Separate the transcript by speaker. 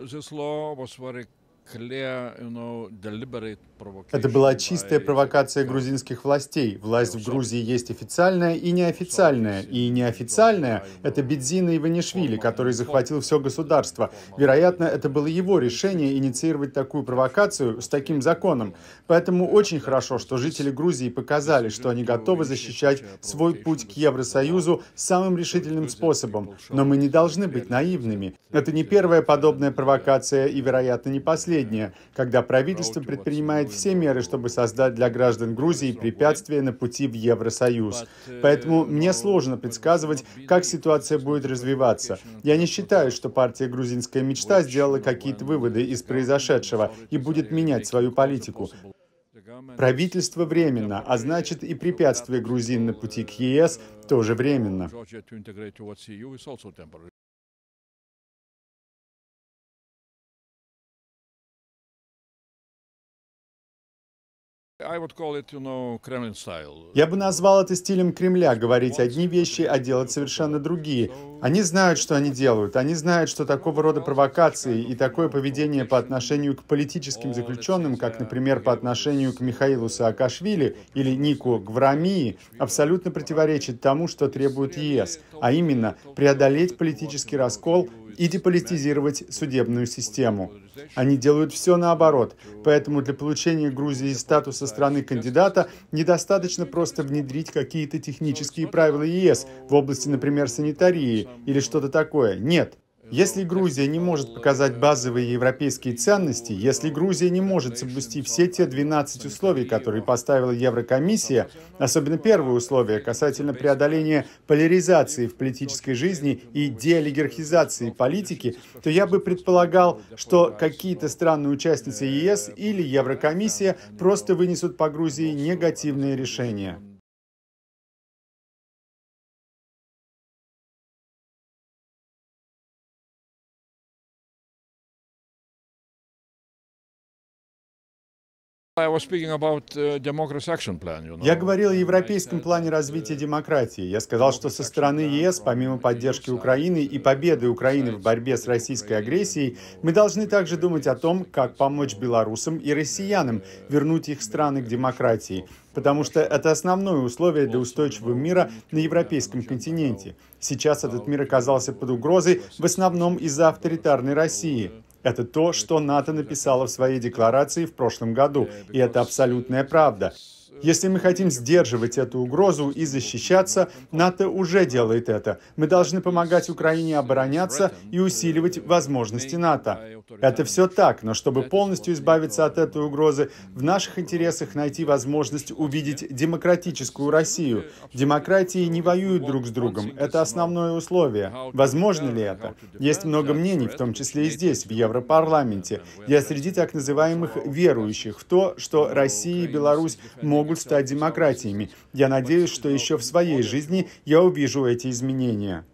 Speaker 1: Это была чистая провокация грузинских властей. Власть в Грузии есть официальная и неофициальная. И неофициальная – это Бедзина Иванишвили, который захватил все государство. Вероятно, это было его решение инициировать такую провокацию с таким законом. Поэтому очень хорошо, что жители Грузии показали, что они готовы защищать свой путь к Евросоюзу самым решительным способом. Но мы не должны быть наивными. Это не первая подобная провокация и, вероятно, не последняя, когда правительство предпринимает все меры, чтобы создать для граждан Грузии препятствия на пути в Евросоюз. Поэтому мне сложно предсказывать, как ситуация будет развиваться. Я не считаю, что партия «Грузинская мечта» сделала какие-то выводы из произошедшего и будет менять свою политику. Правительство временно, а значит и препятствие грузин на пути к ЕС тоже временно. Я бы назвал это стилем Кремля — говорить одни вещи, а делать совершенно другие. Они знают, что они делают. Они знают, что такого рода провокации и такое поведение по отношению к политическим заключенным, как, например, по отношению к Михаилу Саакашвили или Нику Гврамии, абсолютно противоречит тому, что требует ЕС, а именно преодолеть политический раскол и деполитизировать судебную систему. Они делают все наоборот, поэтому для получения Грузии статуса страны-кандидата недостаточно просто внедрить какие-то технические правила ЕС в области, например, санитарии или что-то такое. Нет. Если Грузия не может показать базовые европейские ценности, если Грузия не может соблюсти все те 12 условий, которые поставила Еврокомиссия, особенно первое условие касательно преодоления поляризации в политической жизни и деолигархизации политики, то я бы предполагал, что какие-то страны-участницы ЕС или Еврокомиссия просто вынесут по Грузии негативные решения.
Speaker 2: Я
Speaker 1: говорил о европейском плане развития демократии. Я сказал, что со стороны ЕС, помимо поддержки Украины и победы Украины в борьбе с российской агрессией, мы должны также думать о том, как помочь белорусам и россиянам вернуть их страны к демократии, потому что это основное условие для устойчивого мира на европейском континенте. Сейчас этот мир оказался под угрозой в основном из-за авторитарной России. Это то, что НАТО написало в своей декларации в прошлом году, и это абсолютная правда. Если мы хотим сдерживать эту угрозу и защищаться, НАТО уже делает это. Мы должны помогать Украине обороняться и усиливать возможности НАТО. Это все так, но чтобы полностью избавиться от этой угрозы, в наших интересах найти возможность увидеть демократическую Россию. Демократии не воюют друг с другом. Это основное условие. Возможно ли это? Есть много мнений, в том числе и здесь, в Европарламенте. Я среди так называемых верующих в то, что Россия и Беларусь могут стать демократиями. Я надеюсь, что еще в своей жизни я увижу эти изменения.